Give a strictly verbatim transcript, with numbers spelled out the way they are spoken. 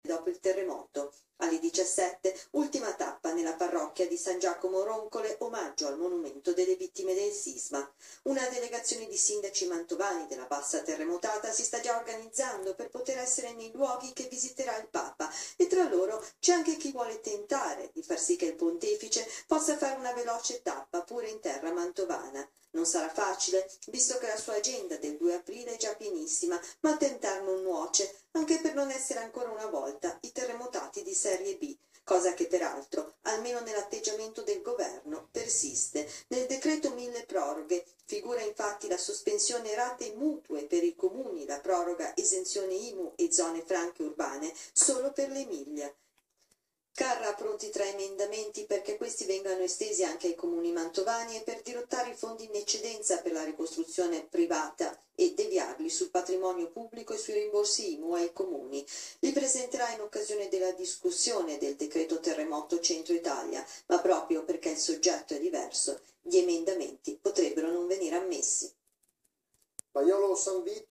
dopo il terremoto. Alle diciassette, ultima tappa nella parrocchia di San Giacomo Roncole, omaggio al monumento delle vittime del sisma. Una delegazione di sindaci mantovani della bassa terremotata si sta già organizzando per poter essere nei luoghi che visiterà il Papa, e tra loro c'è anche chi vuole tentare di far sì che il pontefice possa fare una veloce tappa pure in terra mantovana. Non sarà facile, visto che la sua agenda del due aprile è già pienissima, ma tentar non nuoce, anche per non essere ancora una volta i terremotati di serie B, cosa che peraltro, almeno nell'atteggiamento del governo, persiste. Nel decreto mille proroghe figura infatti la sospensione rate mutue per i comuni, la proroga esenzione I M U e zone franche urbane solo per l'Emilia. Carra pronti tre emendamenti perché questi vengano estesi anche ai comuni mantovani e per dirottare i fondi in eccedenza per la ricostruzione privata e deviarli sul patrimonio pubblico e sui rimborsi I M U ai comuni. Li presenterà in occasione della discussione del decreto terremoto Centro Italia, ma proprio perché il soggetto è diverso, gli emendamenti potrebbero non venire ammessi. Paiolo San Vito